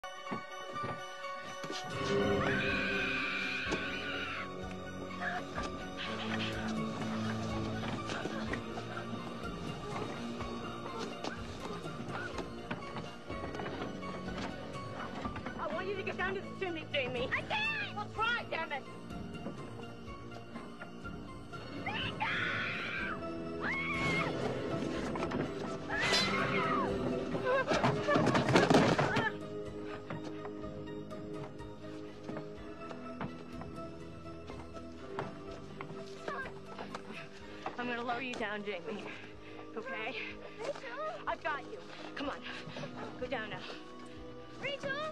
I want you to get down to the chimney, Jamie. I can't! Well, try, damn it! I'm gonna lower you down, Jamie. Okay? Rachel! I've got you. Come on. Go down now. Rachel!